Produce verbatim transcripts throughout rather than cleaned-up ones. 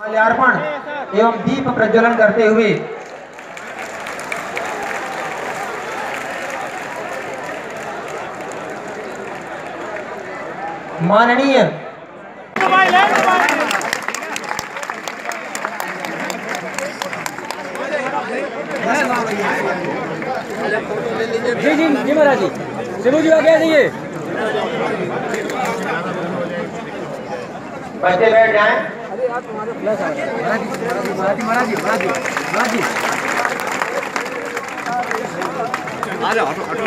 माल्यार्पण एवं दीप प्रज्वलन करते हुए माननीय जी जी जी महाराज जी शिवू जी आगे आ जाइए। बच्चे बैठ जाएं। अरे आप तुम्हारे फ्लैश आ रहा है। महाराज जी महाराज जी महाराज जी महाराज जी आ जाओ।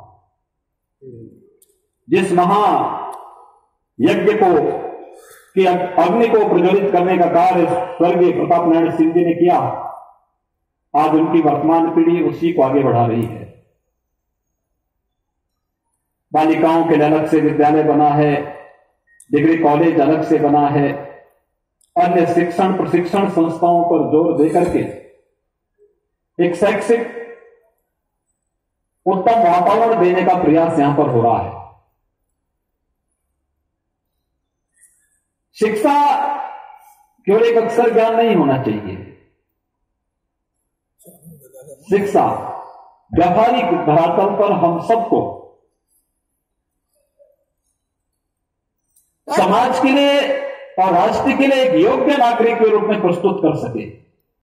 जिस महा यज्ञ को कि अग्नि को प्रज्वलित करने का कार्य स्वर्गीय प्रताप नारायण सिंह जी ने किया, आज उनकी वर्तमान पीढ़ी उसी को आगे बढ़ा रही है। बालिकाओं के लिए अलग से विद्यालय बना है, डिग्री कॉलेज अलग से बना है, अन्य शिक्षण प्रशिक्षण संस्थाओं पर जोर देकर के एक शैक्षिक उत्तम वातावरण देने का प्रयास यहां पर हो रहा है। शिक्षा केवल एक अक्षर ज्ञान नहीं होना चाहिए। शिक्षा व्यावहारिक धरातल पर हम सबको समाज के लिए और राष्ट्र के लिए एक योग्य नागरिक के रूप में प्रस्तुत कर सके।